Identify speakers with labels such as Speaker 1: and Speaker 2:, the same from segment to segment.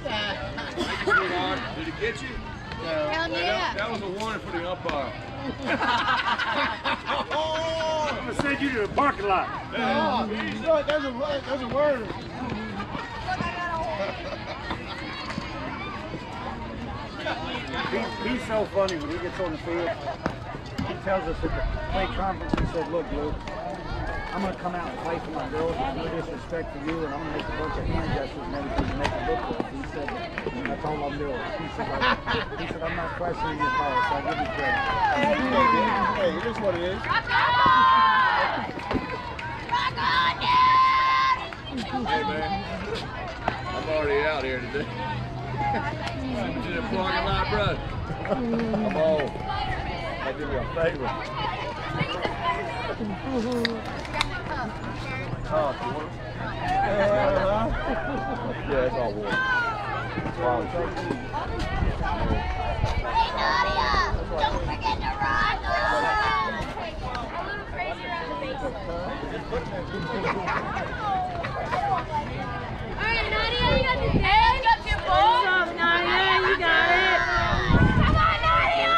Speaker 1: Did it get you?
Speaker 2: No.
Speaker 1: That was a warning for the umpire.
Speaker 3: I'm gonna send you to the parking lot.
Speaker 2: Oh, there's a word.
Speaker 3: He's so funny when he gets on the field. He tells us at the play conference, he said, look, Luke, I'm going to come out and play for my girls with no disrespect to you, and I'm going to make a bunch of hand gestures and everything to make it look good. He said, that's all I'm doing. He said, I'm not questioning your call, so I'll give you credit.
Speaker 2: Hey, it is what it is.
Speaker 1: Hey, man. I'm already out here today. I'm in the parking lot, bro. I'm home. I'll give you a favor. Oh, yeah, it's all water. Wow.
Speaker 4: Hey, Nadia! Don't forget to run! A little crazy around the base. Alright, Nadia, you got this. Hey, you got your ball. What's up, Nadia? You got it. Come on, Nadia!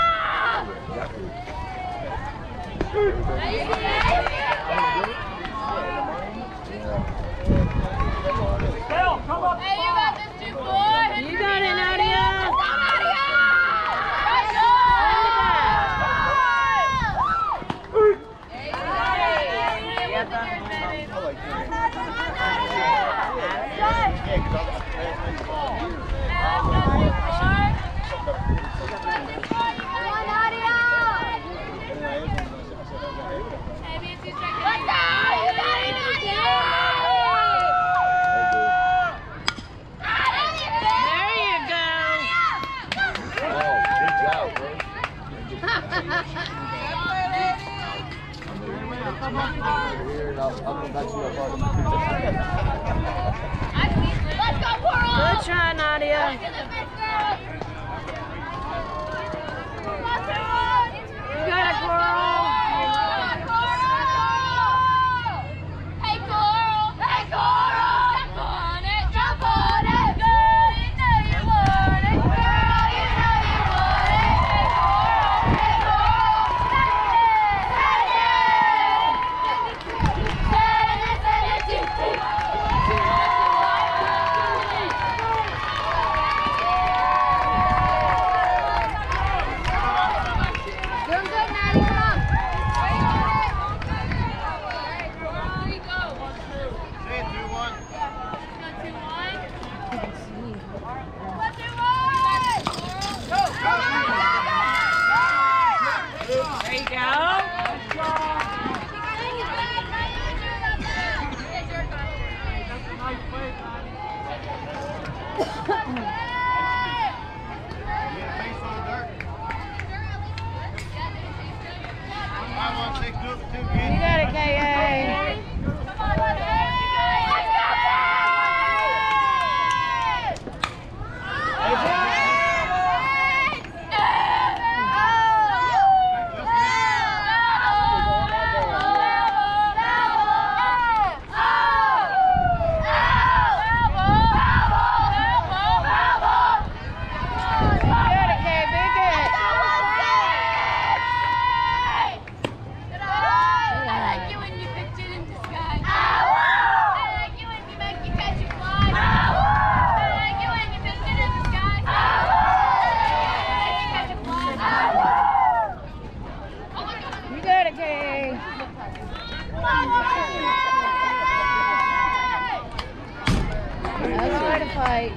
Speaker 4: Hey, you got this too, boy. You got it, Nadia. Let's go, Nadia! Let's go! Good try, Nadia. You got it, Coral. Hey, Coral. Hey, Coral. Jump on it. Jump on it. Girl, you know you want it. Girl, you know you want it. Hey, Coral. Hey, Coral. Doing good, Maddie. Come on.
Speaker 2: Say it, 2-1.
Speaker 4: There you go. You got it, K.A. Fight.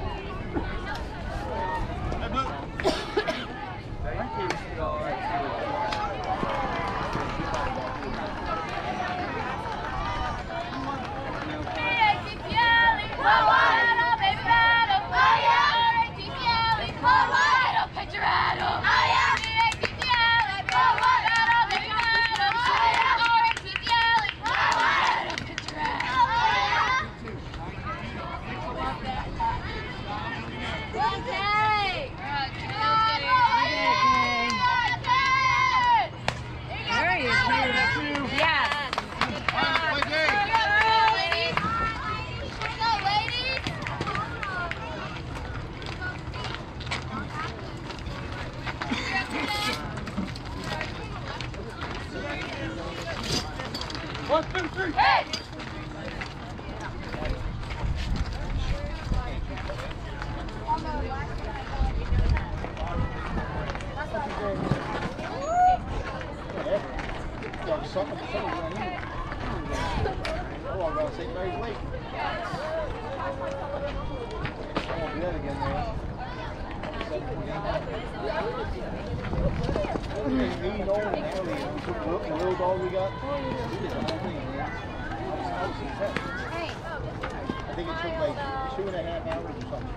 Speaker 2: I think it took like 2.5 hours or something.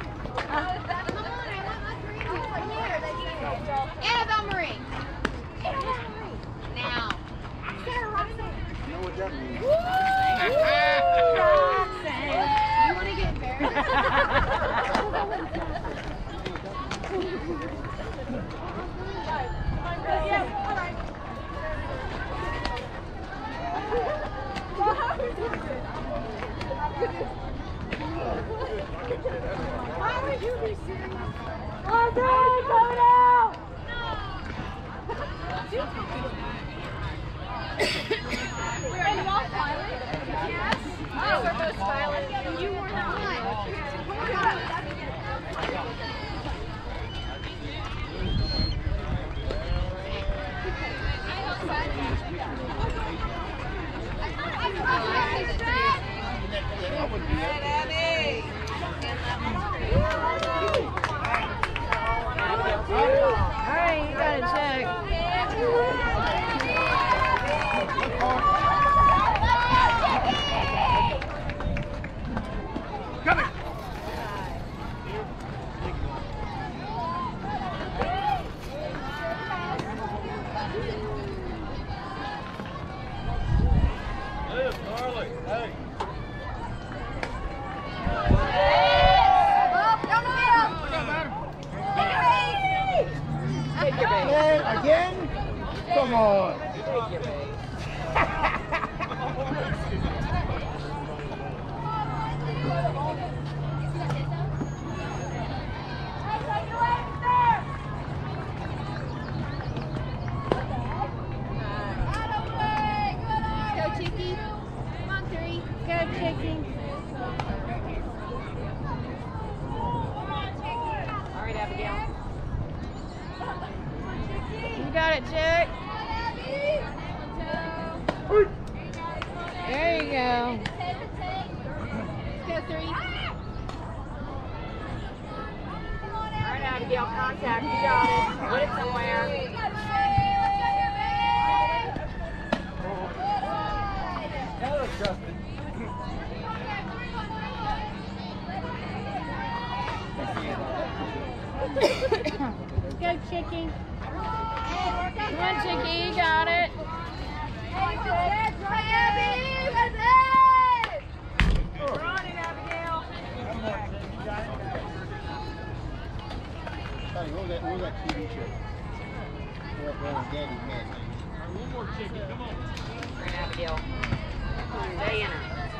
Speaker 4: Annabelle Marie. Now.
Speaker 2: You know what that means?
Speaker 4: You want to get Why would you be serious? Oh, God, go down! We're in all silent? Yes. Oh, we're both silent. You were not. Alright, you gotta check.
Speaker 2: Coming! Again? Come on.
Speaker 4: Go, Chicky. Come on, 3. Go, Chicky. All right, Abigail. You got it, Chick. There you go. Let's go, 3. All right, Abigail, contact. You got it. Put it somewhere. Go, Chicky. Come on, Chicky, you got it. We're on it, Abigail.
Speaker 2: Sonny, what was that TV show? Where Danny Man.
Speaker 1: One more chicken, come on.
Speaker 5: Right, Abigail. Stay in her.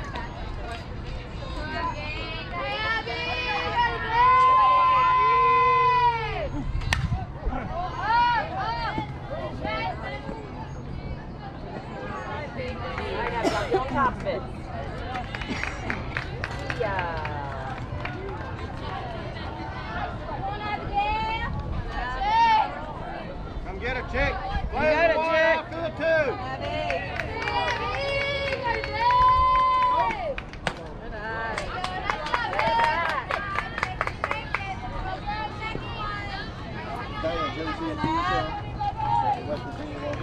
Speaker 5: On top of it. Yeah.
Speaker 2: Come get a chick.
Speaker 5: You got it, Chick.
Speaker 2: After the 2.
Speaker 5: Good eye.
Speaker 2: Diane, did you ever see a TV show? West Virginia one?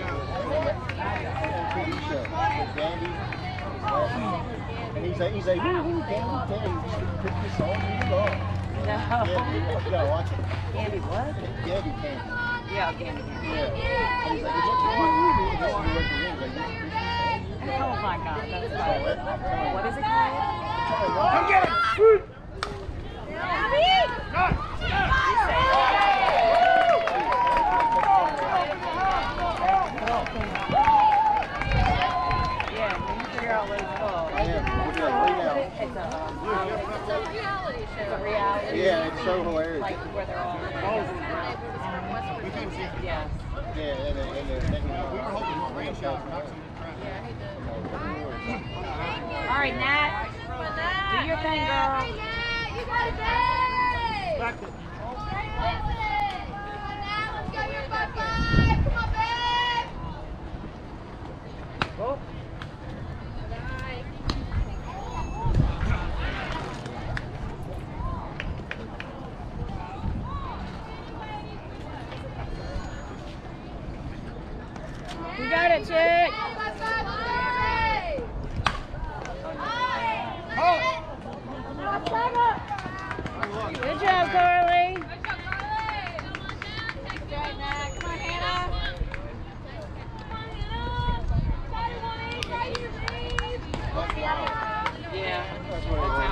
Speaker 2: TV show with Dandy. And he's like, woo-hoo, Dandy, put this on me, Lord.
Speaker 5: No.
Speaker 2: Yeah, you gotta watch it.
Speaker 5: Candy what?
Speaker 2: Dandy Candy.
Speaker 5: Yeah, candy.
Speaker 2: Yeah. And he's like, what's wrong with me? And this is what it is. Like,
Speaker 5: Oh my God, that's funny. What is it called?
Speaker 2: come get it!
Speaker 5: Yeah, when you figure out what it's called.
Speaker 2: I am.
Speaker 5: It's a reality show. It's a reality.
Speaker 2: Yeah, it's so hilarious.
Speaker 5: Like where they're all. Yes.
Speaker 2: Yeah, and the we were hoping for rain showers.
Speaker 5: Yeah, he did. All right, Nat. Do your thing, girl.
Speaker 4: You got it, babe. Come on now, let's go your 5-5. Come on, babe.
Speaker 5: Oh. You got it, chick. Good job, Carly. Yeah.
Speaker 2: That's what it was.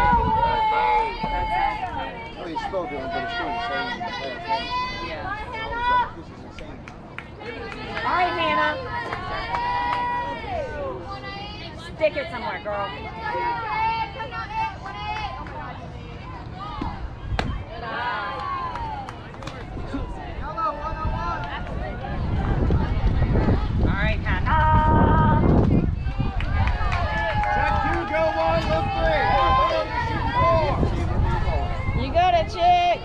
Speaker 2: Oh, he's still doing, but it's still the same.
Speaker 5: Yeah.
Speaker 2: This is insane.
Speaker 5: All right, Hannah. Stick it somewhere, girl. All right, Hannah.
Speaker 2: Check 2, go 1, lift 3.
Speaker 5: You got it, chick.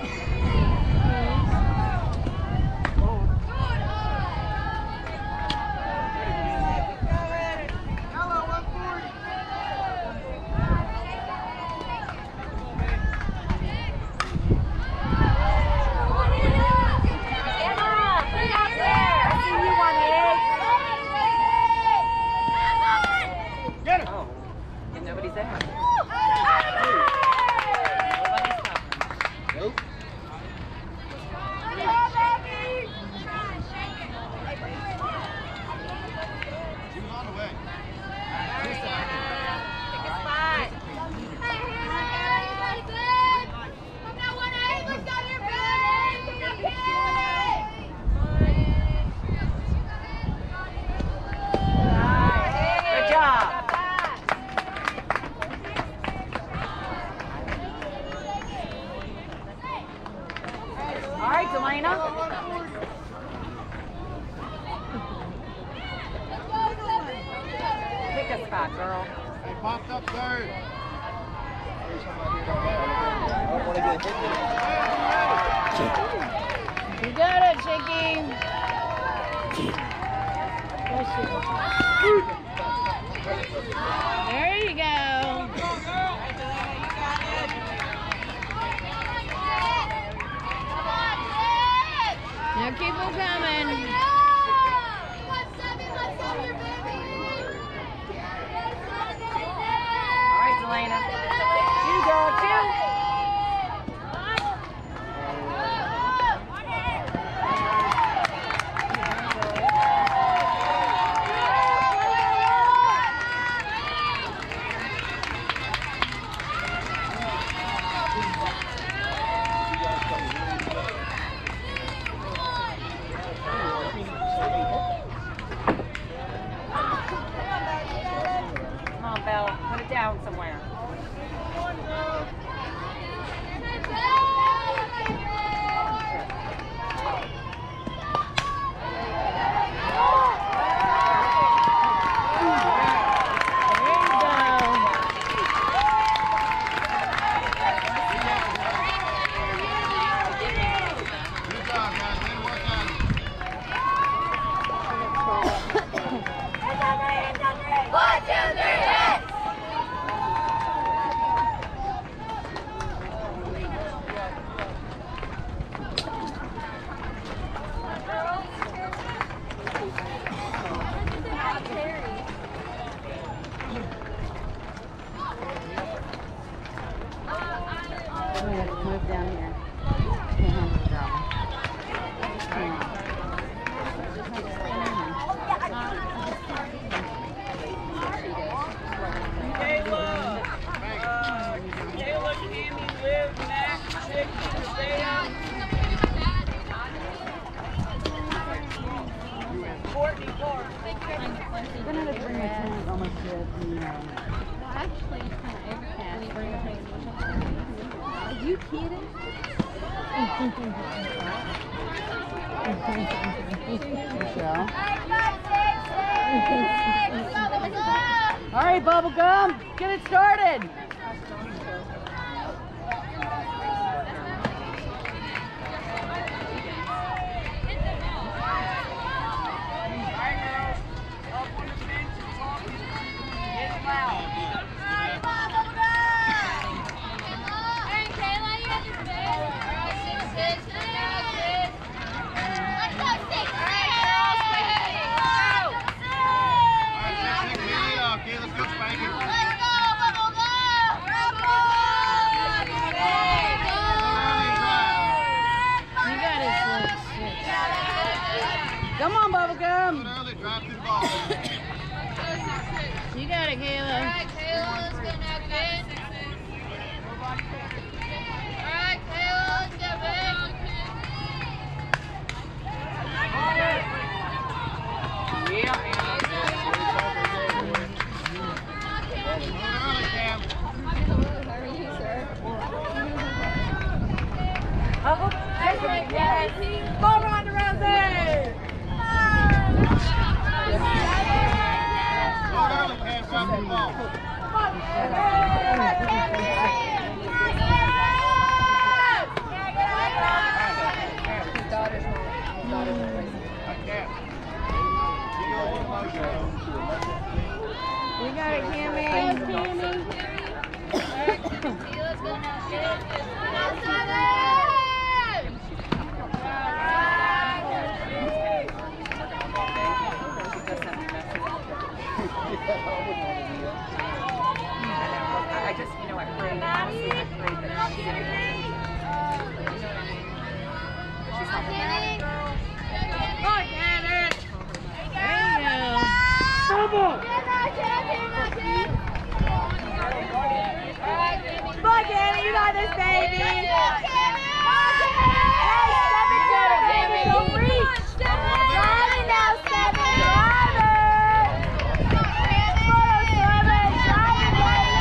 Speaker 5: Nobody's there.
Speaker 2: Nope. She was on the way.
Speaker 5: Pick a spot. Good job. All right, Delana. Pick a spot, girl.
Speaker 2: They popped up third. I don't want to get hit with it.
Speaker 5: You got it, Chicky. There you go. Now keep them coming. All right, Delana. Two, girl, two. Come on, Belle. Put it down somewhere.
Speaker 2: Good job, guys. Way to work on it.
Speaker 4: 1, 2, 3, hit!
Speaker 5: Move down here.
Speaker 6: Kayla, Cammy, Liv, Max, Chick, Isaiah, Courtney, Clark.
Speaker 4: Are you kidding?
Speaker 5: Michelle.
Speaker 4: Let's go, let's go!
Speaker 5: All right, Bubblegum, get it started. Come on, Bubblegum. You got it, Kayla.
Speaker 4: All right, Kayla, let's go now, kid. All right, Kayla, let's go, babe.
Speaker 5: Ball Ronda Rousey! You got it, Cammy.
Speaker 4: Let's go now, kid.
Speaker 5: I just, you know, I prayed that she's in she's helping that.
Speaker 4: Look at it.
Speaker 5: There you go. Look, Annie, you got this, baby. Hey, step into it, baby. Don't reach. Drive it now, Stephanie. Drive it. Drive it, baby.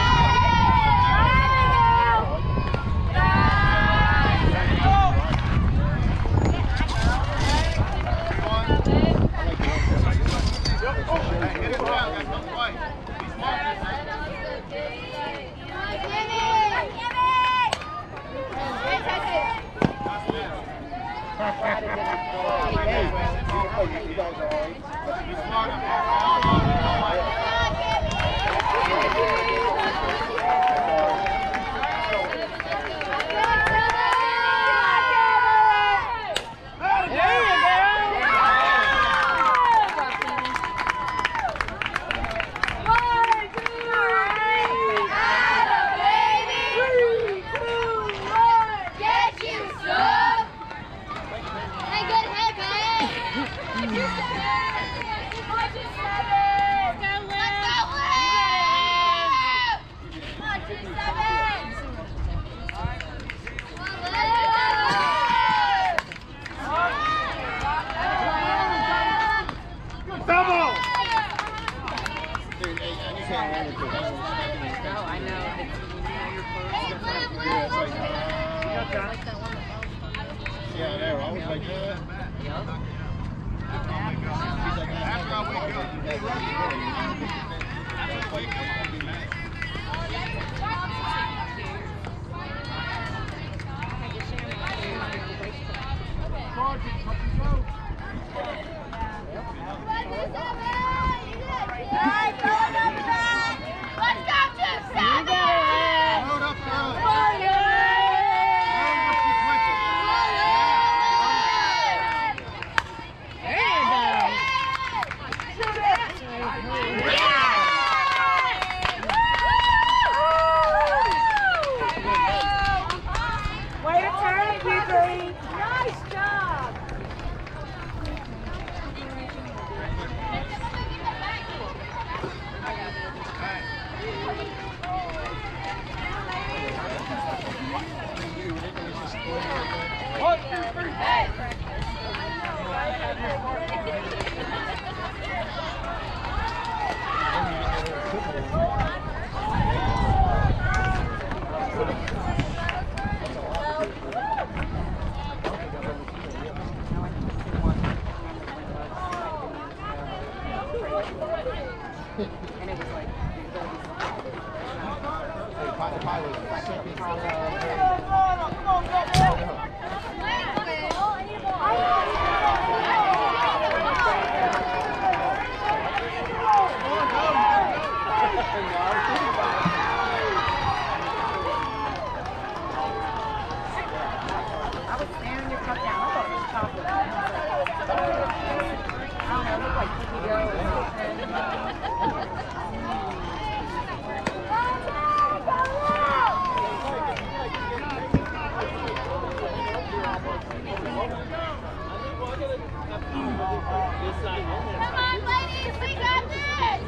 Speaker 4: Come on, ladies, we got this!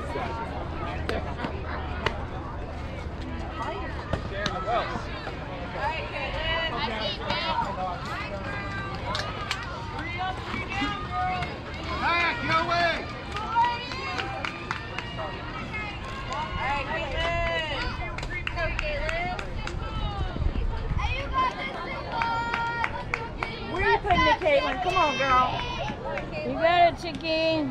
Speaker 2: Back, your way!
Speaker 5: Where are you putting it, Caitlin? Come on, girl. You got it, Chicky.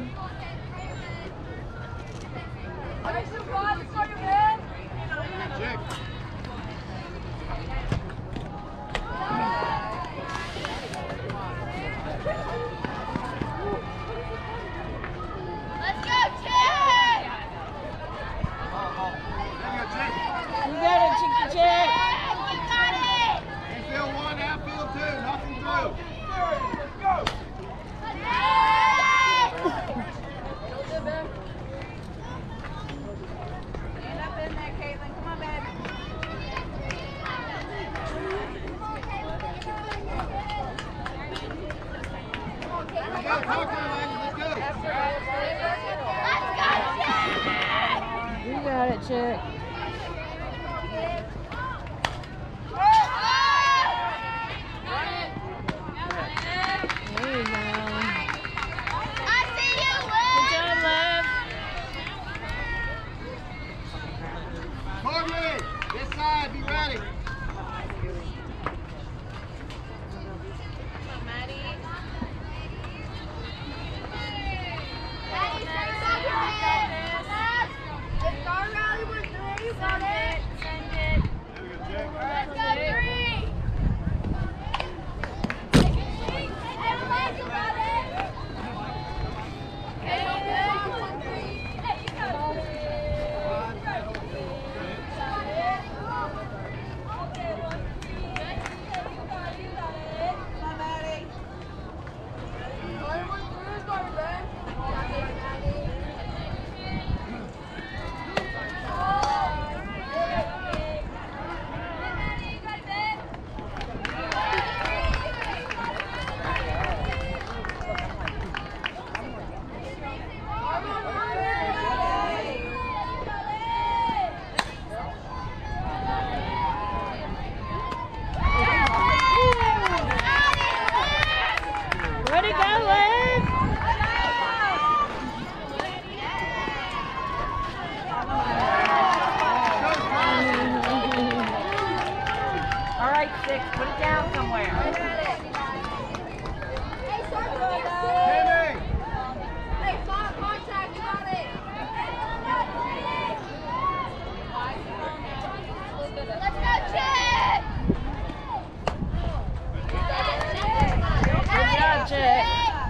Speaker 4: Let's go, Chad!
Speaker 5: You got it, Chicky Chick.
Speaker 4: You got it!
Speaker 2: Infield 1, outfield 2, nothing through.
Speaker 6: Stand up in there, Caitlin. Come on, baby.
Speaker 2: Let's go, talk to her, ladies, let's go.
Speaker 4: Let's go, Chad!
Speaker 5: You got it, Chick. There you go.
Speaker 4: I see you,
Speaker 5: Good
Speaker 4: Liv!
Speaker 5: job, Liv.
Speaker 2: Courtney, this side, be ready.
Speaker 4: Maddie, stay back here. The star rally was 3. You got it. Let's go, 3. Everybody, you got it. Okay, hey, you got it.
Speaker 5: Way to go, Liv. All right, 6. Put it down somewhere.
Speaker 2: Timmy!
Speaker 4: Hey, fire contact, you got it. Let's go, Chad!
Speaker 5: Good job, Chick.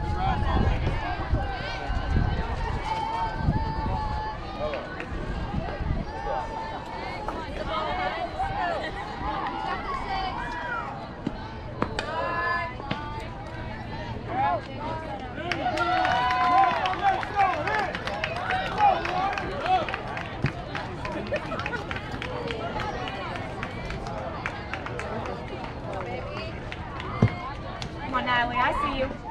Speaker 5: Come on, Natalie, I see you.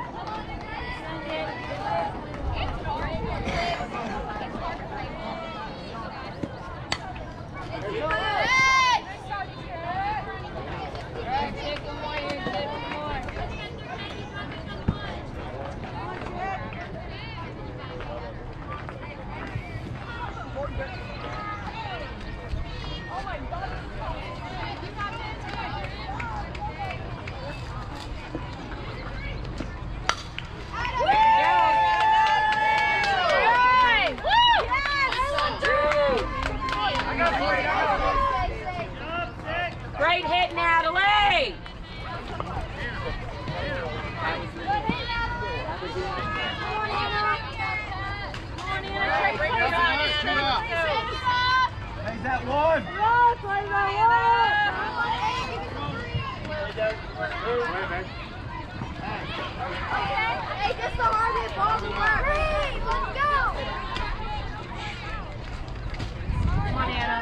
Speaker 5: Great hit, Natalie.
Speaker 2: Hey, that one.
Speaker 4: Hey, just the hardest ball to work. Let's go.
Speaker 5: Come on, Anna.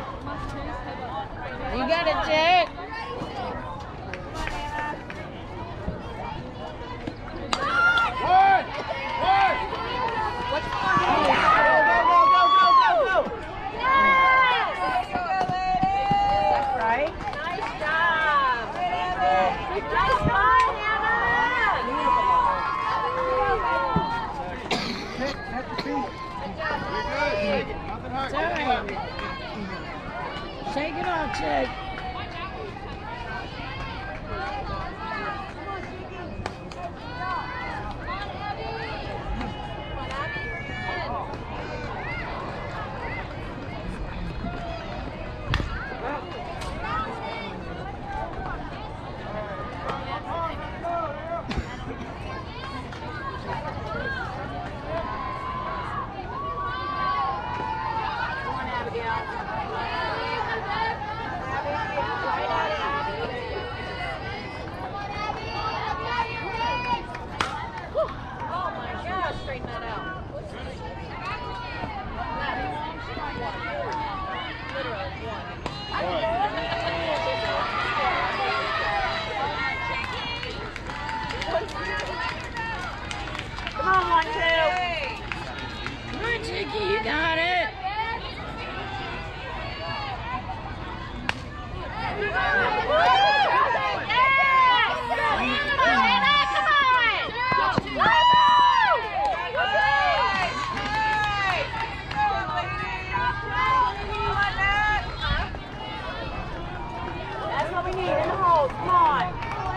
Speaker 5: You got it, Jake. Shake it off, Chick.
Speaker 6: Come on, 1, 2.
Speaker 5: Come on, Chicky, you got it.
Speaker 6: That's what we need in the hole. Come on.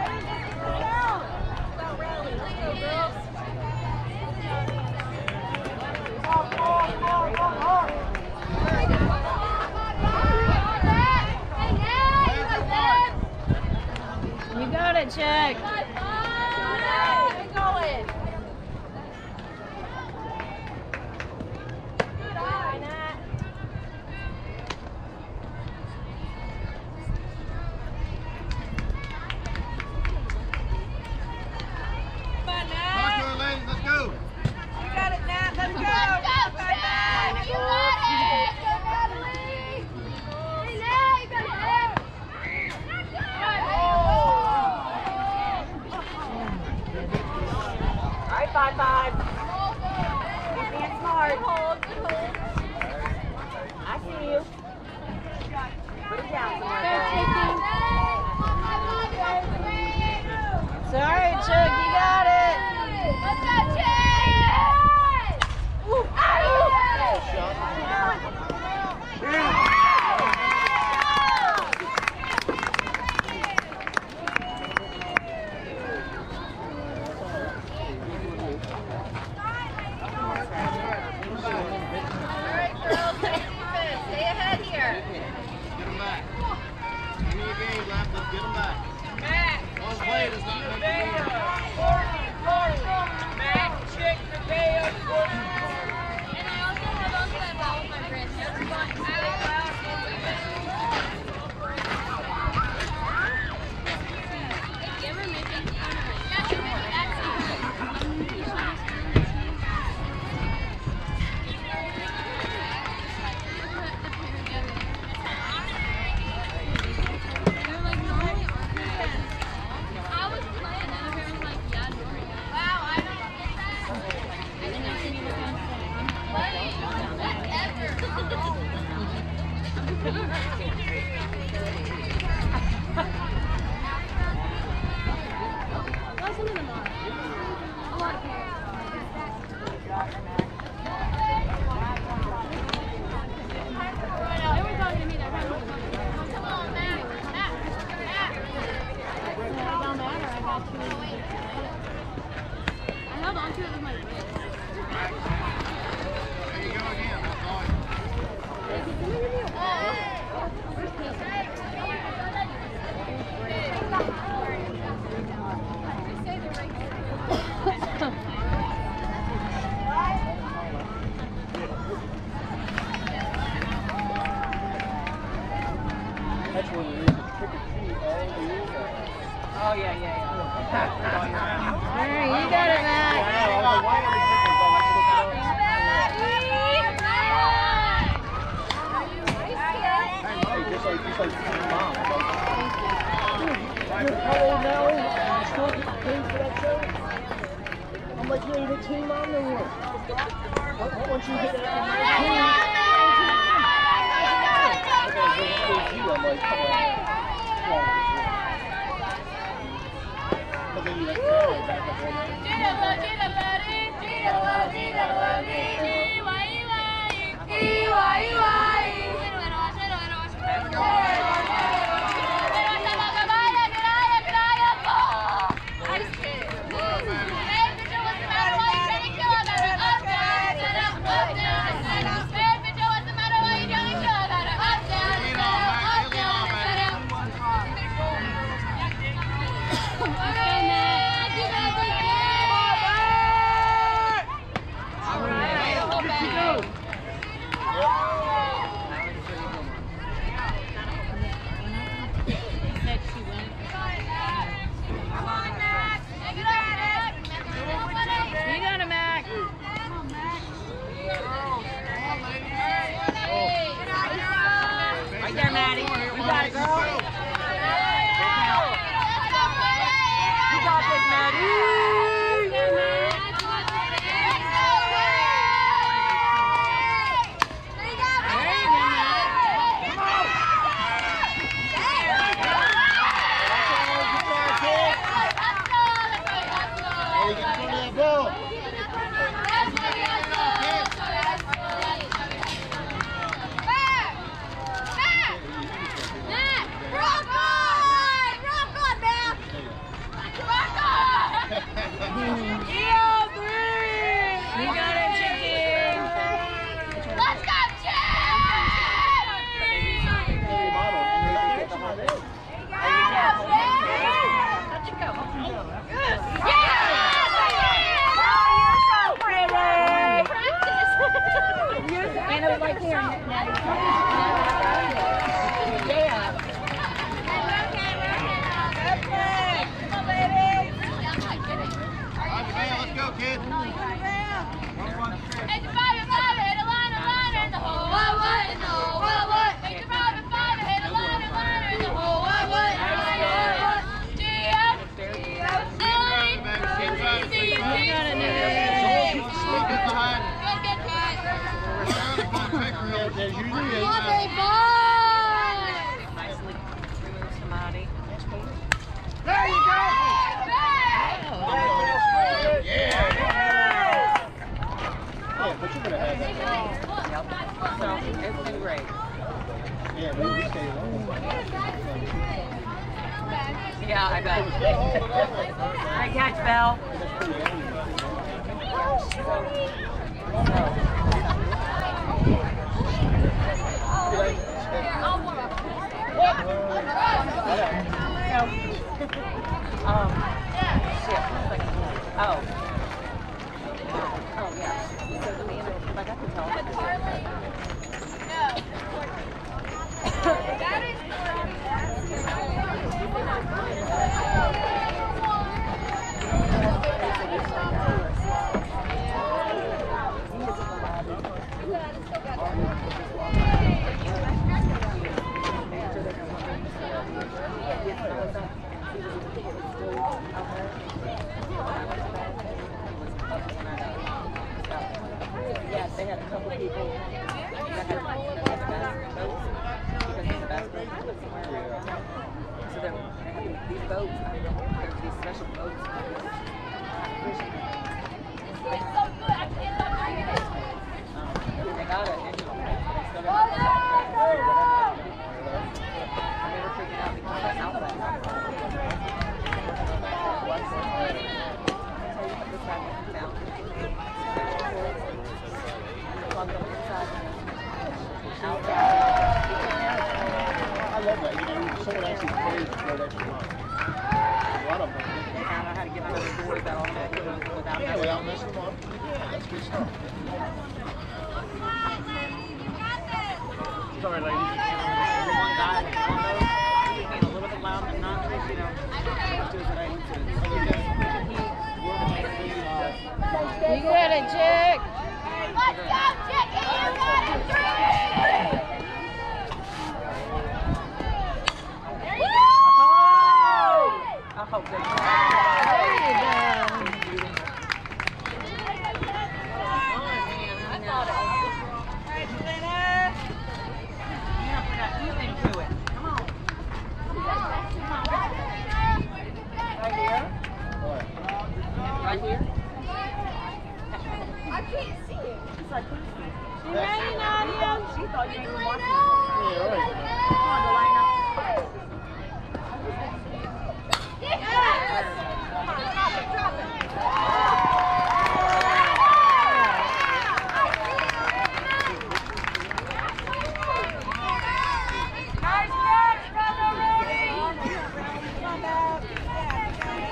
Speaker 5: You got it, Chick.
Speaker 2: Talk to her, ladies. Let's go.
Speaker 6: You got it, Nat. Let's go.
Speaker 4: You got it! Go, Natalie! Hey, Nat, you got it!
Speaker 6: All right, 5-5. Keep being smart. I see you. Put it down somewhere.
Speaker 5: Sorry, Chick, you got it.
Speaker 4: Let's go, Chad!
Speaker 2: Get them back. Give me a game left. Let's get them back. One play does not make the game.
Speaker 6: Chick, Mateo,
Speaker 4: And I also have that ball with my wrist. That's fun. Give her making I was playing and everyone was like, yeah, wow, I don't get that. I didn't actually need to well, some of them are. A lot of parents. They were talking to me. They're like, come on, Matt. It don't matter. I got two. I held on to it with my wrist.
Speaker 2: There you go again. That's all. That's what it is. It's trick or treat all year.
Speaker 6: Oh, yeah.
Speaker 5: All right, you got it, Matt.
Speaker 2: Hey, just like your mom.
Speaker 3: You're how old now? You still get paid for that show? I'm like, you ain't a teen mom no more. Once you hit that, I'm like, come on. But then you like, back up there.
Speaker 4: Iwa,
Speaker 6: Right there, Maddie. You got it, girl. You got this, Maddie. Yeah, I bet. Great catch, Belle. Oh, yeah. So, like I can tell. Yeah, they had a couple people that had fast boats because the fast boats went somewhere. So they had these boats. There's these special boats. They got it. And they still got it. They were freaking out because of Outback.
Speaker 2: I love that. You know, someone actually pays to go that extra mile. A lot of them.
Speaker 6: They found out how to get out of the doors that automatically
Speaker 2: without messing them up. Yeah, that's good stuff.
Speaker 3: Sorry, ladies.
Speaker 6: One guy on those, he being a little bit loud and obnoxious, you know, as much as I need to.
Speaker 5: You got it, Chick. Let's go, Chick. There you go.
Speaker 6: I hope they Right here?
Speaker 5: I can't see it.
Speaker 6: It's like,
Speaker 5: She's hanging on him.
Speaker 6: she thought you didn't watch it.
Speaker 2: Yeah, right.
Speaker 6: Come on, Delana.
Speaker 5: Yes! Come on, drop it, drop it. Nice catch, brother Lee!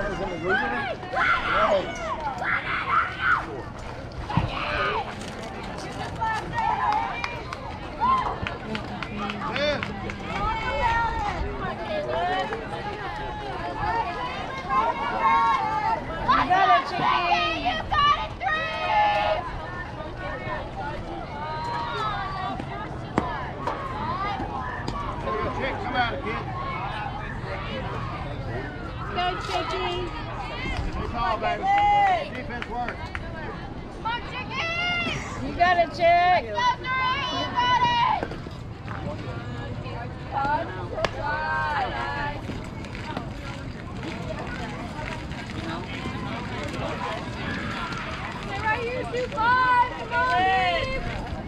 Speaker 3: fellas in the room? Right.
Speaker 5: You got it, Chicky! You got it, 3!
Speaker 2: Chick, come out, kid.
Speaker 5: Go, Chicky!
Speaker 2: Good call, baby. Defense work.
Speaker 5: Come on, Chicky!
Speaker 6: You got it, Chick.
Speaker 5: Go, 3! You got it! Stay right here, 2-5! Come on, Dave!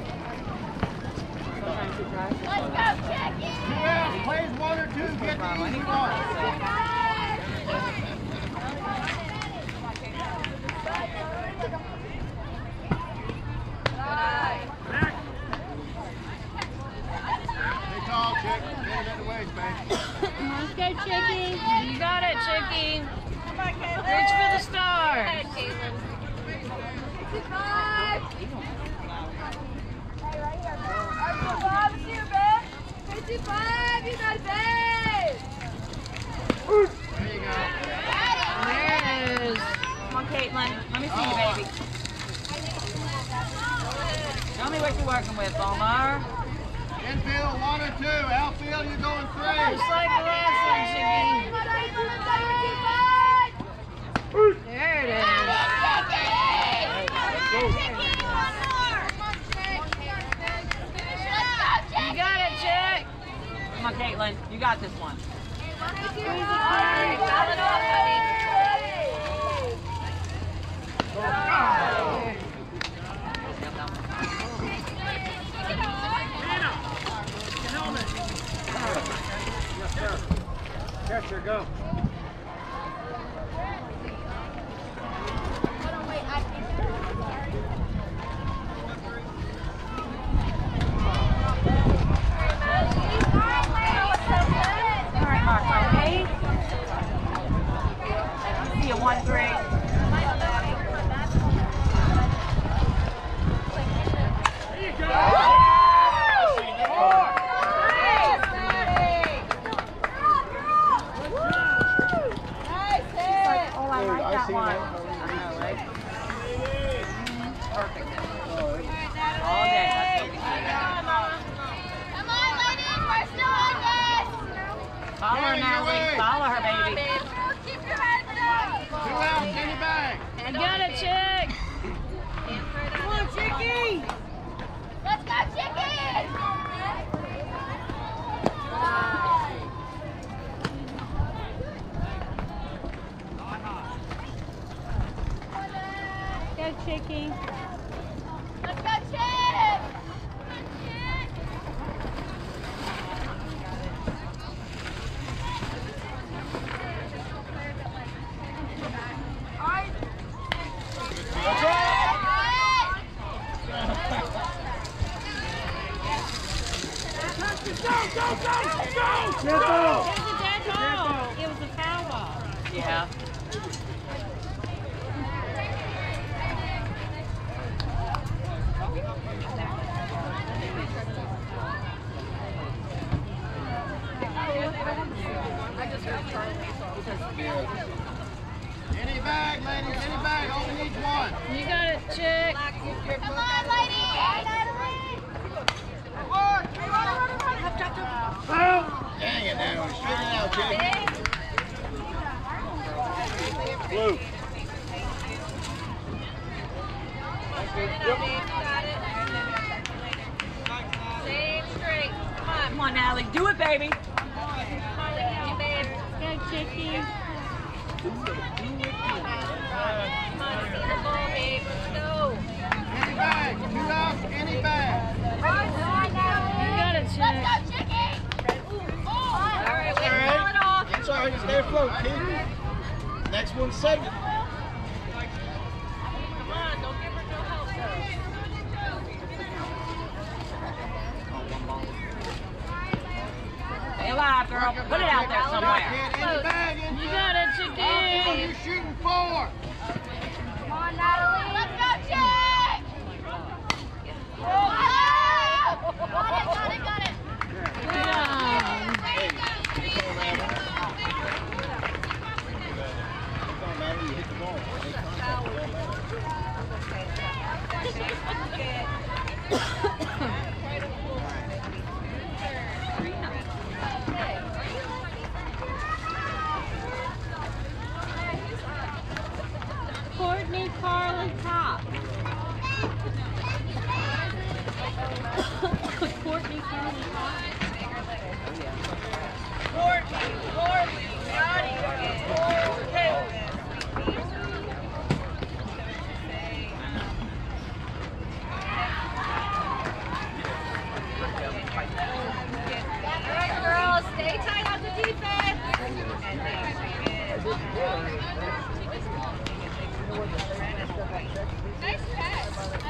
Speaker 5: Let's go, Chicky!
Speaker 2: Two out. Plays 1 or 2. Get the easy one. Good call, Chick. Get it in the waist, baby.
Speaker 5: Let's go, Chicky!
Speaker 6: You got it, Chicky. Reach for the stars.
Speaker 5: 2-5! Hey, right here, girl. 2-5 is here, babe! 2-5, you got it, babe!
Speaker 2: There you go.
Speaker 6: There it is. Come on, Caitlin. Let me see you, baby. Show me what you're working with, Omar.
Speaker 2: Infield 1 or 2. Outfield, you're going 3.
Speaker 6: Just like the last one, Chicky. There it is. You got it, Chick. Come on, Caitlin. You got this one.
Speaker 3: Catcher, go.
Speaker 6: All right, Mark. Okay. See you 1-3. That one. I know, right? Perfect. All day. That's what we need.
Speaker 5: Come on, ladies, we're still on this!
Speaker 6: Follow her, Natalie. Follow her, baby.
Speaker 5: Keep your heads up!
Speaker 2: 2 out. In the bag.
Speaker 6: You got it, Chick.
Speaker 5: Come on, Chicky! Let's go, Chicky!
Speaker 6: Go, Chicky.
Speaker 5: Let's go, Chick!
Speaker 6: It was a foul ball. Yeah.
Speaker 2: Any bag, ladies. Any bag. Only needs 1.
Speaker 6: You got it, Chick.
Speaker 5: Come on, ladies! Natalie!
Speaker 2: Dang it now. Straighten it out, Chick.
Speaker 3: Blue.
Speaker 6: Come on, Natalie. Do it, baby.
Speaker 5: Go, Chicky!
Speaker 2: Any bag. 2 outs. Any bag.
Speaker 6: You got it, Chick.
Speaker 5: Let's go, Chicky! All right,
Speaker 2: It's all right. It's all right. Stay afloat, kid. Next one's 7.
Speaker 6: Stay alive, girl. Put it out there somewhere.
Speaker 2: Any bag.
Speaker 6: You got it, Chicky.
Speaker 2: Austin, you're shooting 4.
Speaker 4: Come on, Natalie. Let's go, Jake! Got it.
Speaker 5: Courtney Carly Top. Courtney Carly Top.
Speaker 4: Alright, girls, stay tight on the defense. Nice catch.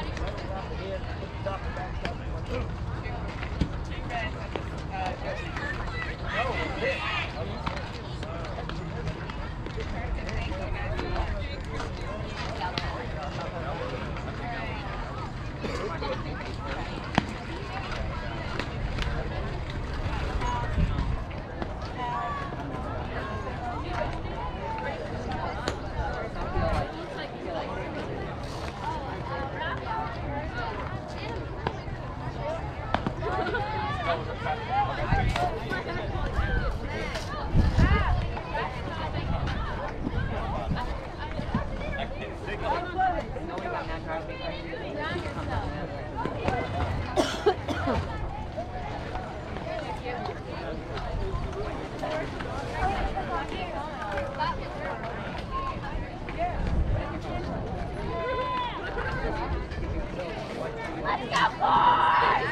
Speaker 4: Let's go, boys!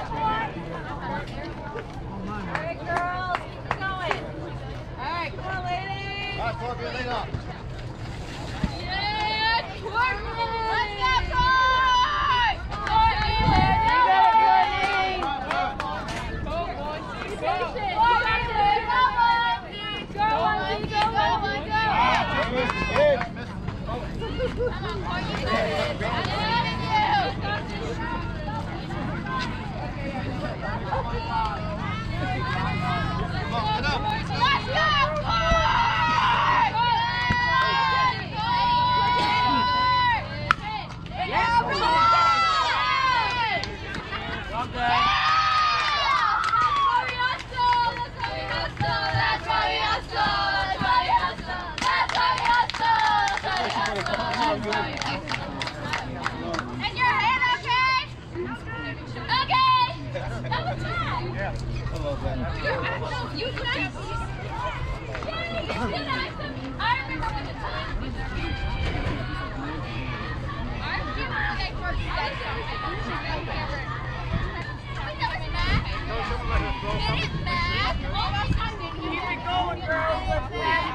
Speaker 4: Alright, girls, keep it going. Alright, come on, ladies.
Speaker 2: All right, Scorpio, lead up.
Speaker 4: Yeah, Courtney! Let's go, boys! Courtney, let's go! And your head, okay? Okay. Double check. You check. I remember when the time. Okay, Courtney. Get it back. Keep it going, girls. Let's back.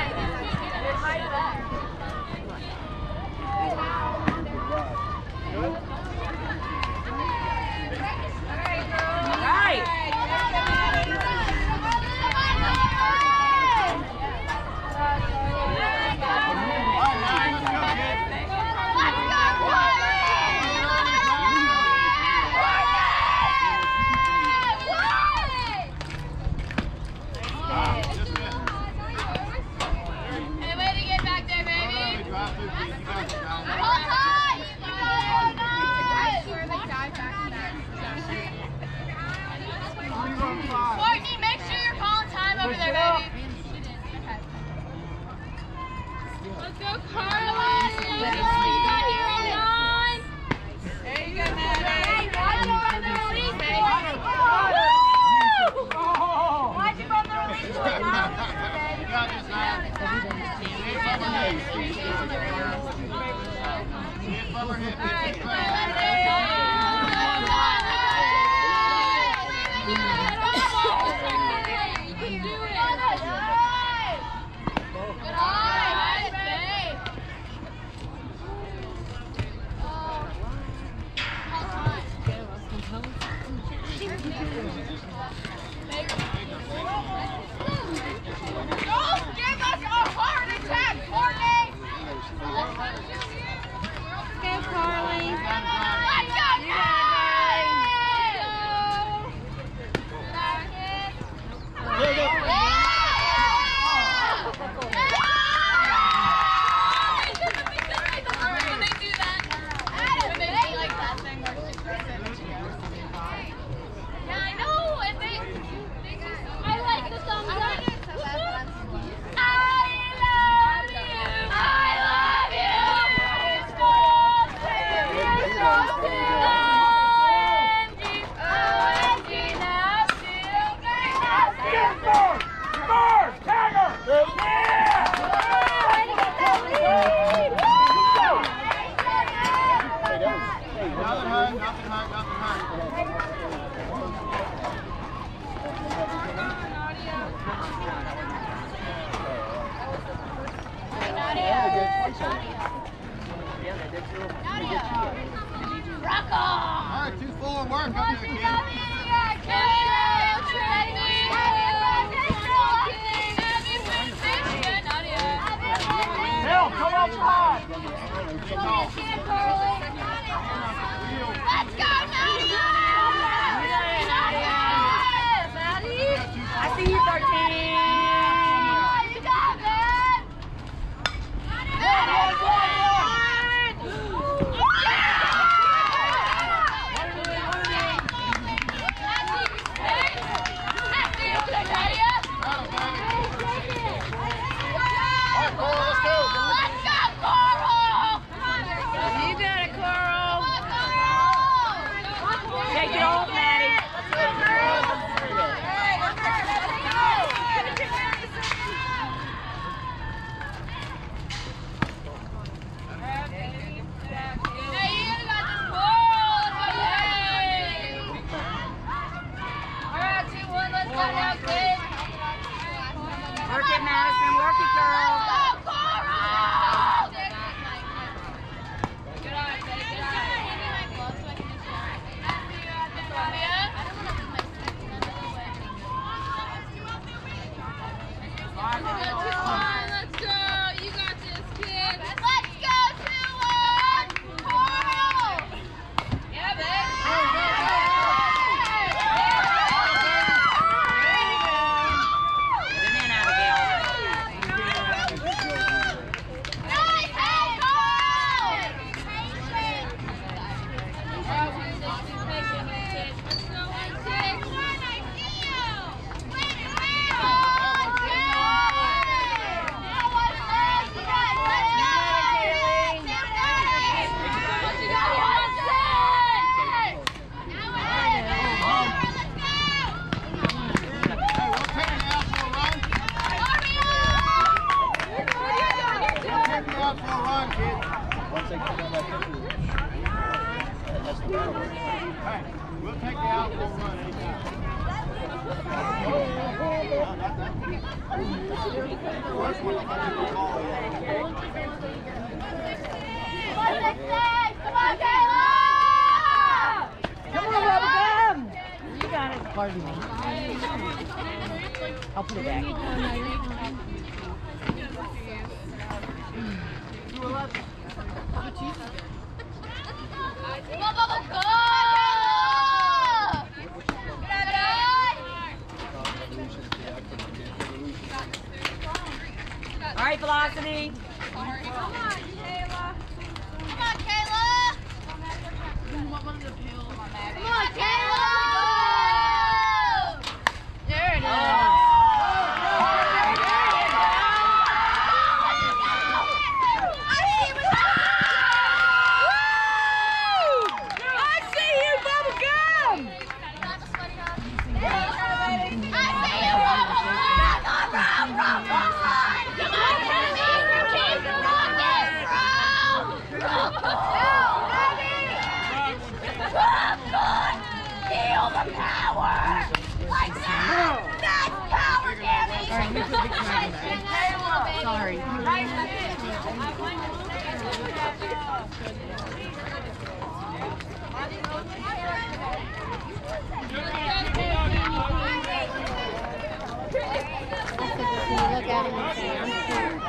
Speaker 4: Courtney, make sure you're calling time over there, baby. Let's go, Carla. You got here on line. There you go, Maddie. Why'd you run the release, baby? Why'd you run the release?
Speaker 2: You got this, man.
Speaker 4: Don't give us our hardest
Speaker 6: Yeah, they did too.
Speaker 4: Rock on!
Speaker 2: All right, 2-4, work up there, kid.
Speaker 3: Hell, come on, Todd!
Speaker 4: Let's go, Nadia!
Speaker 6: I see you, 13.
Speaker 4: You got it!
Speaker 6: Take it off, Maddie. Work it, Madison. Work it, girl.
Speaker 4: Let's go! You got this, kid! Let's go, 2-1! Coral! Yeah, babe!
Speaker 6: Get it in, Abigail.
Speaker 4: Nice, hey, Coral! Let's go, 1-6!
Speaker 3: Once they come back into it. That's the battle.
Speaker 2: Hey, we'll take you out for a run anytime. First one, I'll let you call it.
Speaker 4: Come on, Kayla!
Speaker 6: Come on, Bubblegum. You got it. Pardon me. I'll put it back.
Speaker 4: Come on, Bubba, go!
Speaker 6: All right, Velocity.
Speaker 4: Come on, Kayla! Come on, Kayla! Come on, Kayla! There it is.
Speaker 6: Sorry.
Speaker 5: Look at him and say, I'm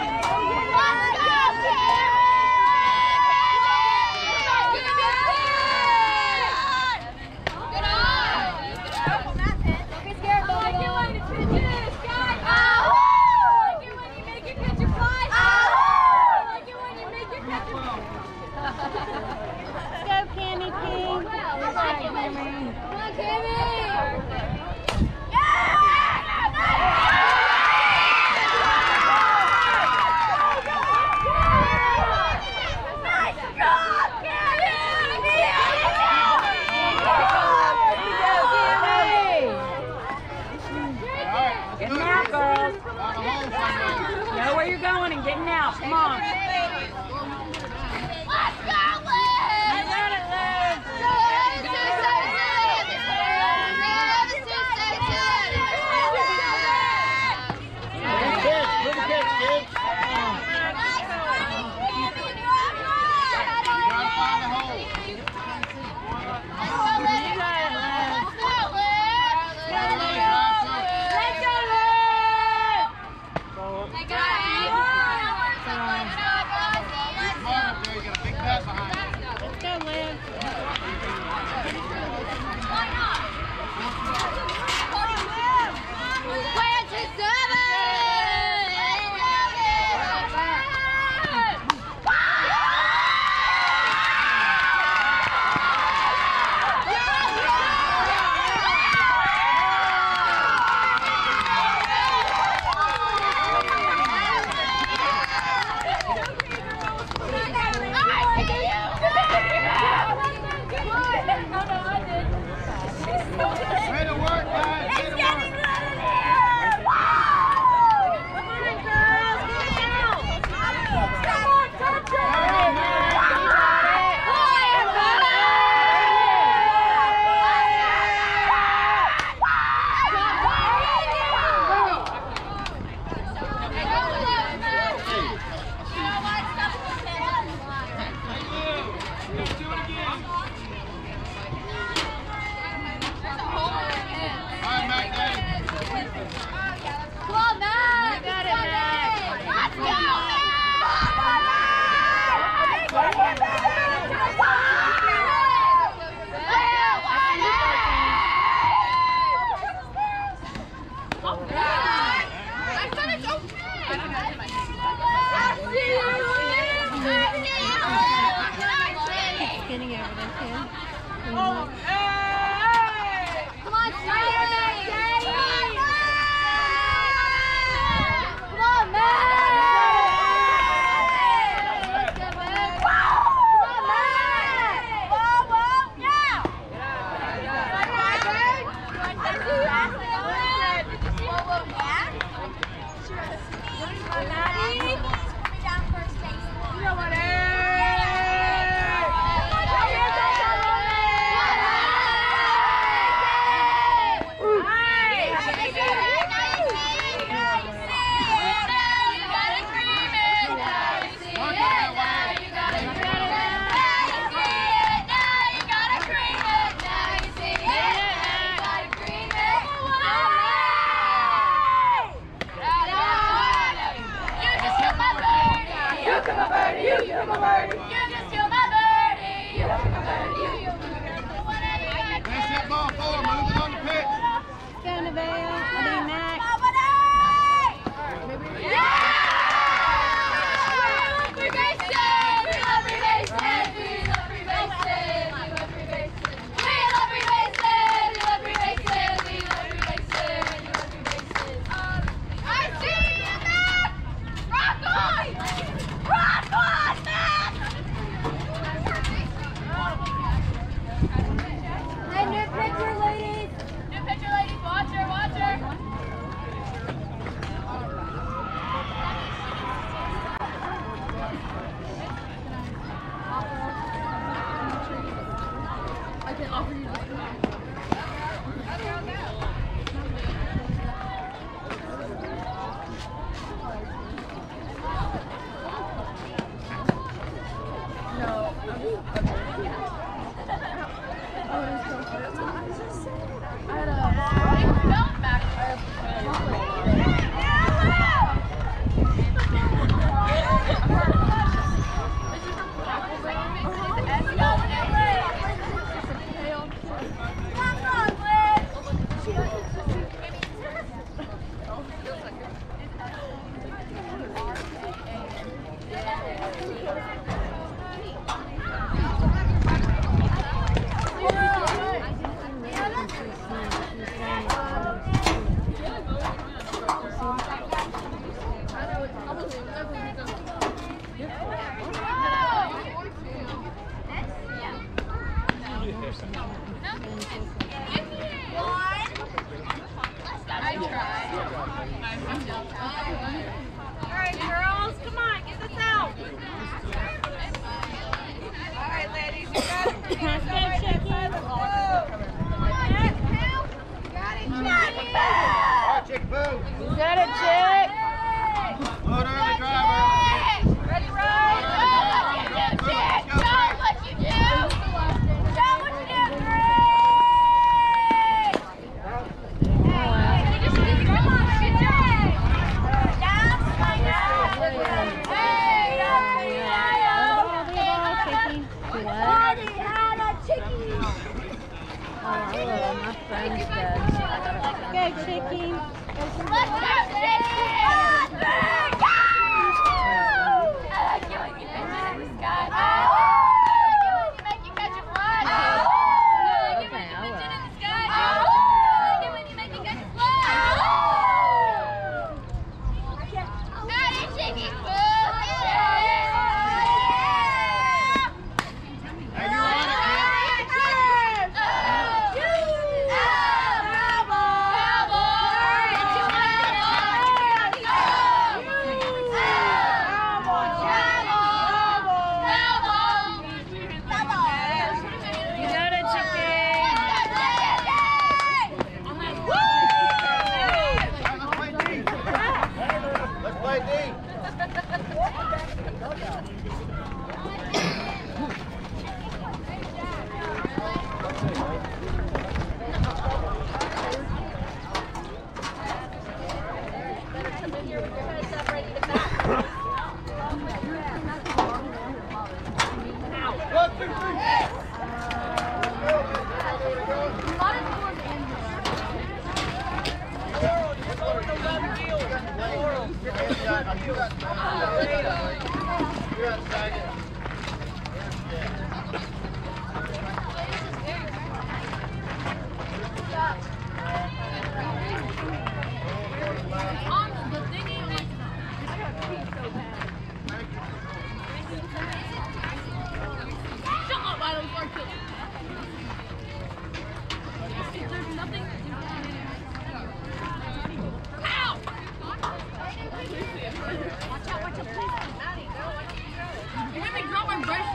Speaker 6: Know where you're going and getting out. Come on.
Speaker 4: Let's go, Liz!
Speaker 6: You got it, Liz.
Speaker 3: Good catch, kids.
Speaker 5: Come on, Daddy! Come on, man! Come on, man! Whoa, yeah!
Speaker 2: Pass that ball forward, move it on the pitch.
Speaker 5: Hey, new picture, ladies! New picture, ladies! Watch her, watch her! I can offer you this. Alright, girls, come on, get this out. Alright, ladies, you got it.
Speaker 2: Chick, boo.
Speaker 5: You got it, Chick.
Speaker 2: Load early, driver.
Speaker 5: Ready, ride? Show what you do, Chick. Show what you do. Show what you do, Come on, good job. Down, slide down.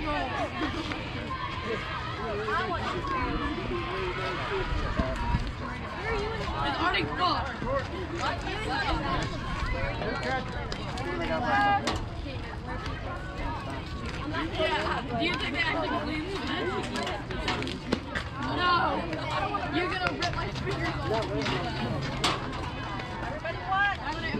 Speaker 4: It's already full. Yeah, do you think they actually believe me? No, you're gonna rip my fingers off. Everybody what?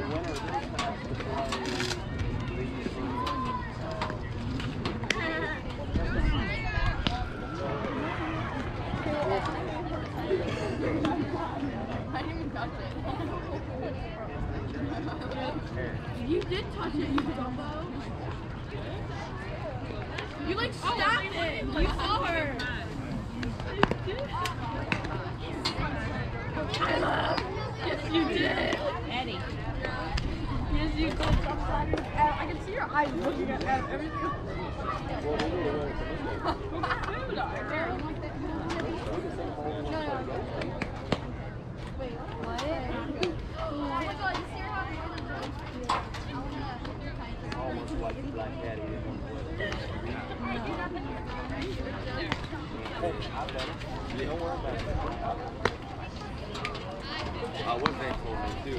Speaker 4: I didn't even touch it. You did touch it, you dumbo. You like stopped it. You saw her. Yes, you did. Eddie. Yes, you did. I can see your eyes looking at everything. Wait, what? Oh my God, you see her having
Speaker 2: Almost like the Black Daddy. Don't worry about it. What they told me too.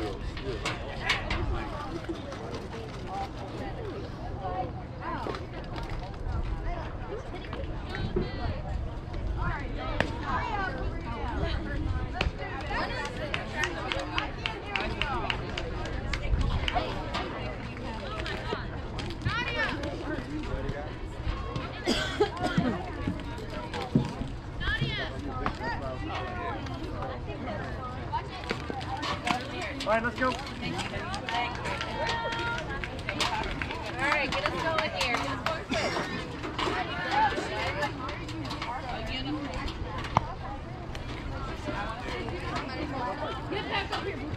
Speaker 3: All right, let's go.
Speaker 4: All right, get us going here. Get us going quick. Get back up here.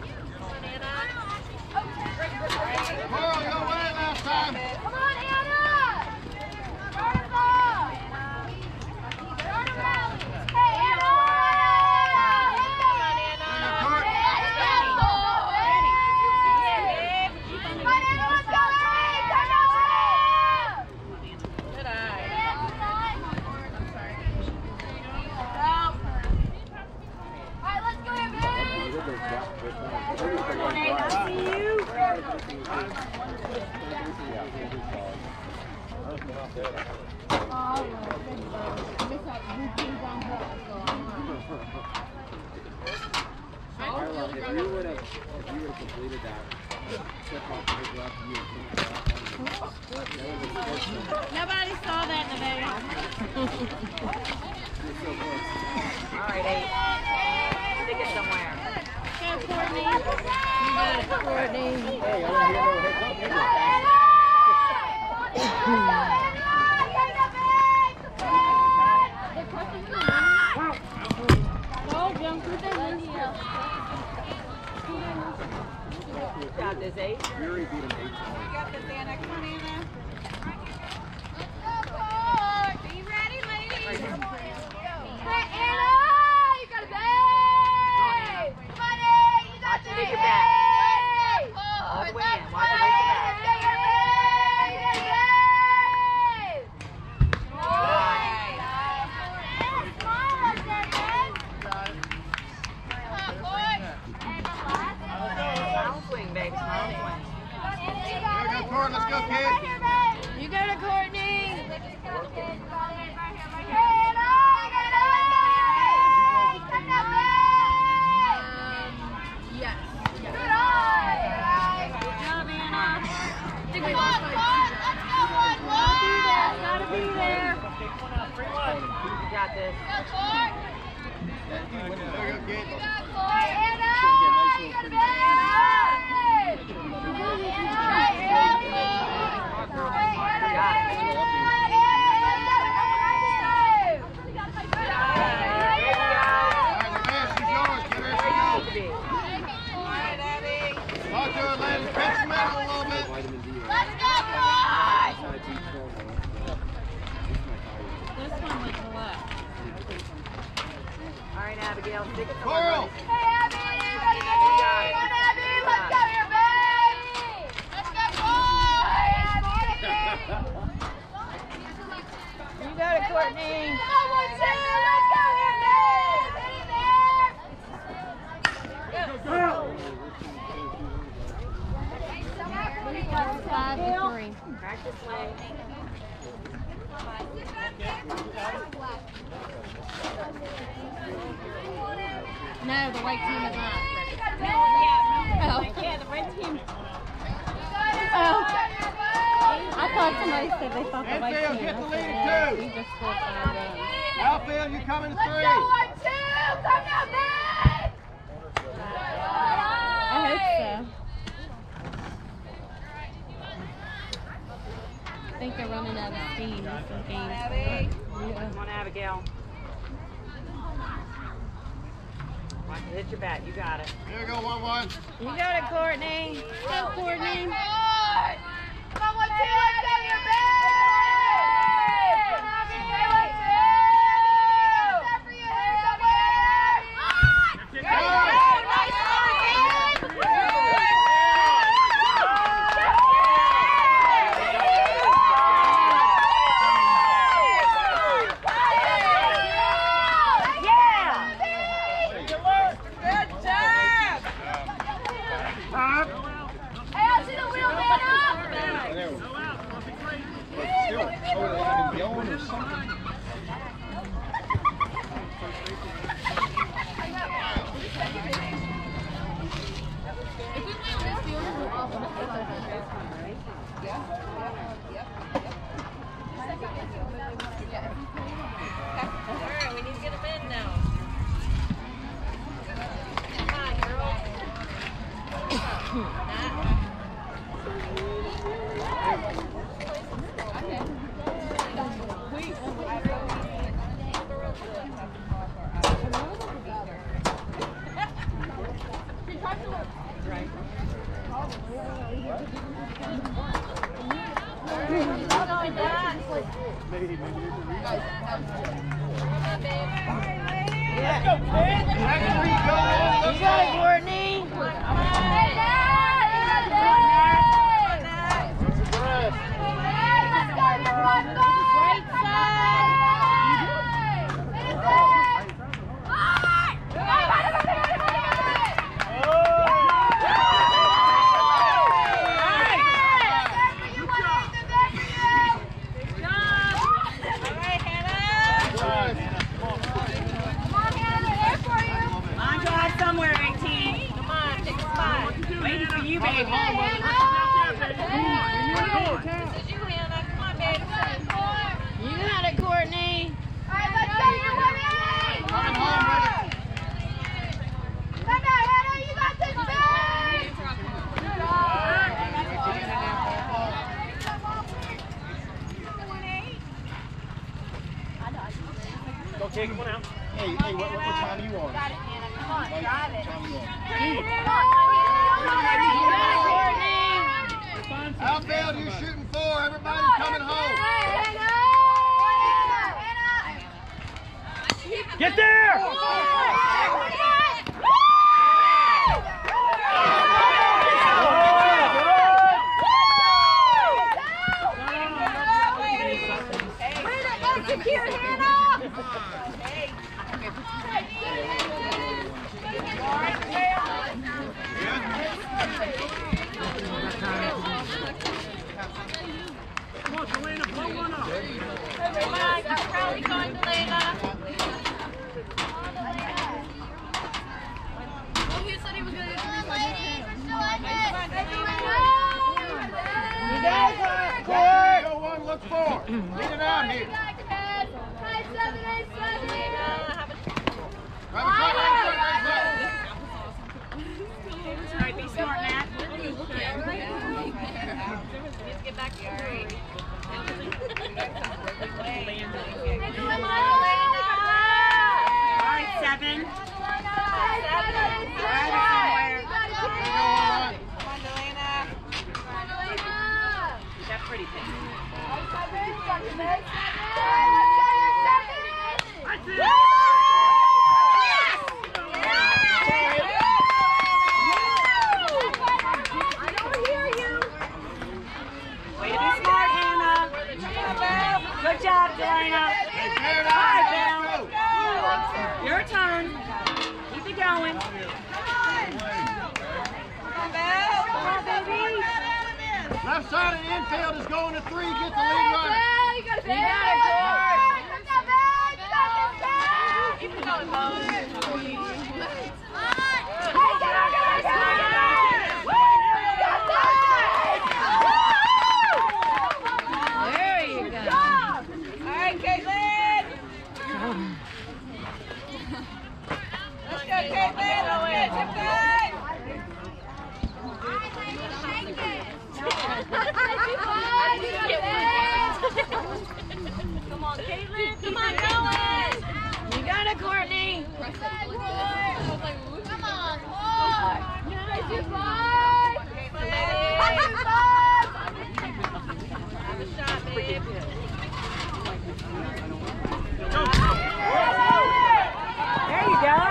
Speaker 2: Carl, you away last time.
Speaker 5: Come on, Anna! Start a ball! Start a rally! Hey, Anna!
Speaker 2: If you would have completed that, step off the big left, you
Speaker 4: Nobody saw that in the video.
Speaker 6: All right, 8. Stick it somewhere.
Speaker 4: Go, Courtney. You got it, Courtney.
Speaker 2: Hey, I want to hear no hiccup.
Speaker 6: Got this, 8.
Speaker 2: Yuri beat him 8-1.
Speaker 4: You got this, Anna. Come on, Anna.
Speaker 5: Be ready, ladies!
Speaker 6: Right here.
Speaker 5: Hey, Anna! You got a bag! Buddy, you got
Speaker 6: Watch
Speaker 5: the
Speaker 6: it hit your back.
Speaker 5: bag!
Speaker 6: All the way in. Watch it hit your back. Smile swing, baby. Smile swing.
Speaker 2: Let's go, kid.
Speaker 4: You got it, Courtney. Yes. Good job, Anna. Think we lost by 2. Gotta be there.
Speaker 6: You got this. Abigail, stick it somewhere.
Speaker 2: Coral!
Speaker 5: Hey, Abby! Everybody go!
Speaker 6: You got it.
Speaker 5: Come on, Abby! Let's go here, baby! Let's go, boys! Courtney. Come on, 1, 2, let's go, Courtney. 5-3.
Speaker 6: Practice leg.
Speaker 5: No, the white team is not.
Speaker 6: Yeah, the red team.
Speaker 5: Oh. I thought somebody said they thought the white
Speaker 2: Enfield,
Speaker 5: team.
Speaker 2: get the lead
Speaker 5: I
Speaker 2: at
Speaker 5: said,
Speaker 2: 2.
Speaker 5: we just scored 5 runs.
Speaker 2: Outfield, you coming to 3.
Speaker 5: Let's go, 1, 2, come now, Ben! I hope so. I think they're running out of steam in some games.
Speaker 6: Come on, Abigail. Watch it, hit your bat. You got it.
Speaker 2: Here we go, 1-1.
Speaker 5: You got it, Courtney. Go, Courtney. Come on, 1, 2, let's go, your Ben!
Speaker 2: Take one out. Hey, what time are you on?
Speaker 5: Got it, Hannah. Come on, drive it.
Speaker 2: Outfield, you're shooting 4. Everybody's coming home.
Speaker 3: Get there!
Speaker 2: Look for. Get it out here.
Speaker 6: Right, be smart, Matt. Let's get back to your area. All right, 7. That pretty thing. Way to be smart, Hannah. Good
Speaker 7: Good job, Delana. All right, Belle. Your turn. Keep it going. Come on, Belle. Come on, baby.
Speaker 2: Left side of the infield is going to 3. Get the lead runner.
Speaker 4: You got it, Belle. You got it, Belle. You can go, Belle. Hey, get on, get on, get on. There you go. All right, Caitlin. Let's go, Caitlin. Let's go. Come on, Caitlin. Come on, Cohen. You got it, Courtney. Come on, boy. Good shot, babe.
Speaker 7: There you go.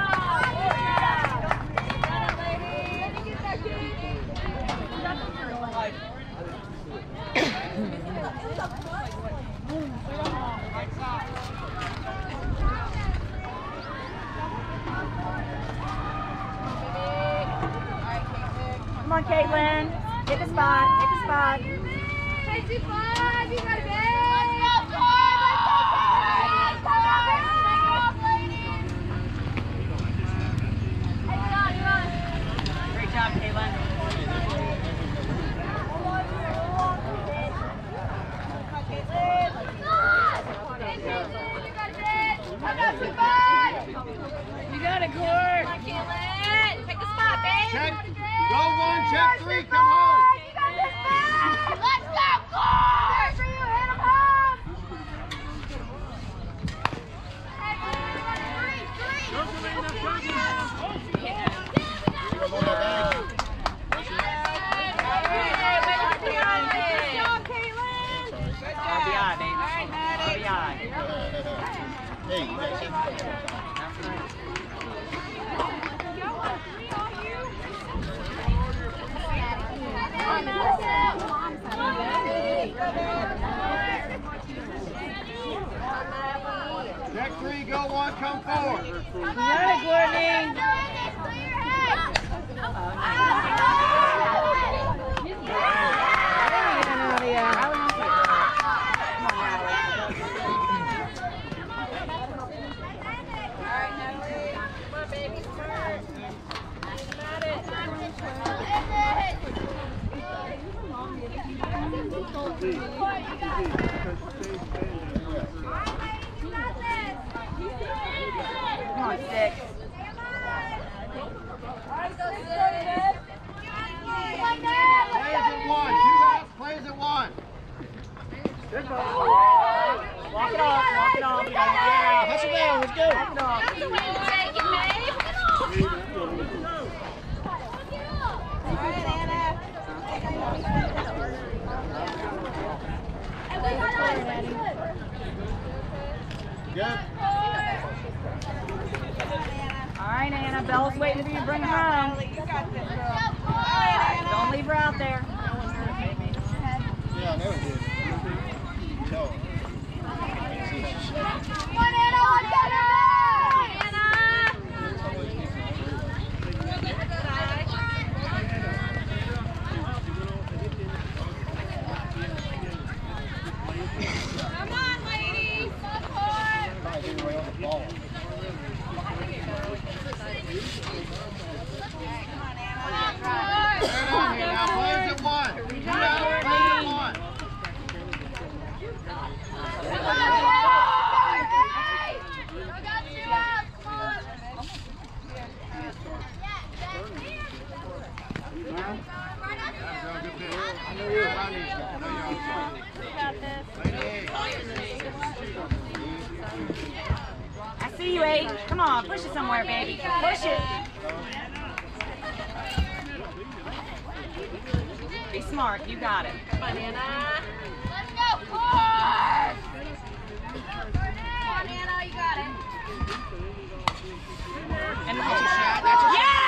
Speaker 7: Come on, Caitlin. Get the spot. Get the spot.
Speaker 4: Hey, 2-5. You got it, babe. Let's go, Cole. Let's go, Cole. Come on, babe. Hey, get on, get on.
Speaker 7: Great job, Caitlin.
Speaker 4: You got it, Court. Come on, Caitlin. Take the spot, babe.
Speaker 2: Check. Go 1, check 3, come home.
Speaker 4: You got this, babe. Let's go, Court. For you, hit him home. Hey,
Speaker 7: RBI, baby. RBI.
Speaker 2: Hey, you guys have check 3, go 1, come 4.
Speaker 7: You got it, Courtney. Come on, 6.
Speaker 2: Plays at 1, 2 outs, plays at 1.
Speaker 7: Walk it off, walk it off.
Speaker 2: Yeah, hustle down, let's go.
Speaker 7: Walk it off.
Speaker 4: That's the way to take it, babe. All right, Anna.
Speaker 2: Good.
Speaker 7: All right, Anna. Belle's waiting for you to bring her home. Don't leave her out there.
Speaker 2: Yeah, I know it did. No.
Speaker 4: Come on, Anna. Let's go, Anna. Come on, ladies. Support.
Speaker 2: Everybody on the ball. Now plays at 1. 2 outs, plays at 1.
Speaker 7: I see you, 8. Come on, push it somewhere, baby. Push it. Be smart. You got it.
Speaker 4: Come on, Anna. Let's go, Court. Come on, Anna. You got it.
Speaker 7: And the home shot. That's a shot. Yes!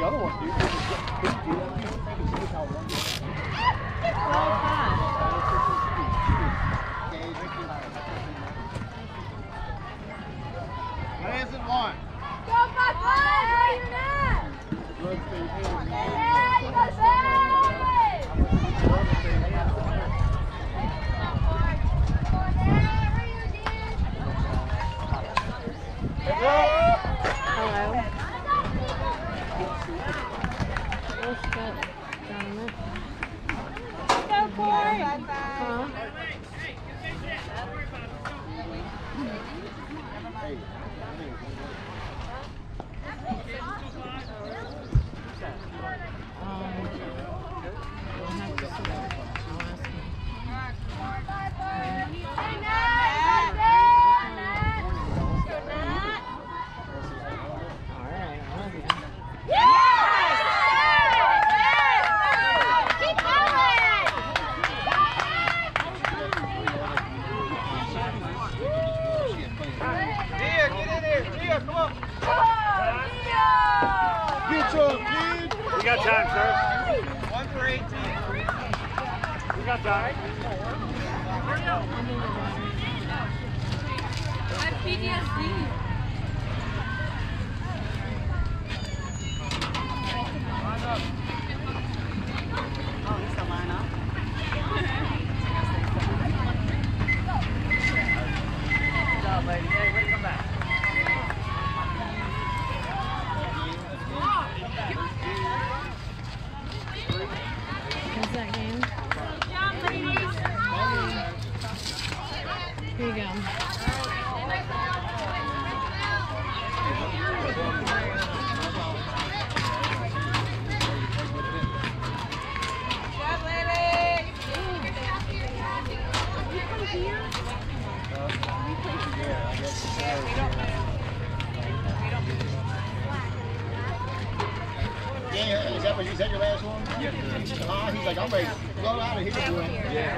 Speaker 3: the other one, dude.
Speaker 2: Hands at one.
Speaker 5: Go, Papa! No, you're not! Yeah, you got it!
Speaker 8: Hello. What's that? Go for it. Huh?
Speaker 3: We got time, sir.
Speaker 2: 1 for 18.
Speaker 3: We got time.
Speaker 4: I have PTSD.
Speaker 6: Oh, he's still line up.
Speaker 3: Good job, lady. Hey, way to come back.
Speaker 8: What's that game? Here you go.
Speaker 2: Yeah, is that what you said your last one?
Speaker 1: Yes, sir.
Speaker 2: He's like, I'm ready to blow out of here.
Speaker 1: Yeah.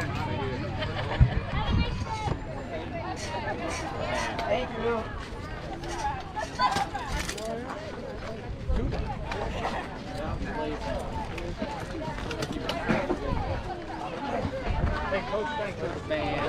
Speaker 3: Thank you. Hey, Coach, thank you.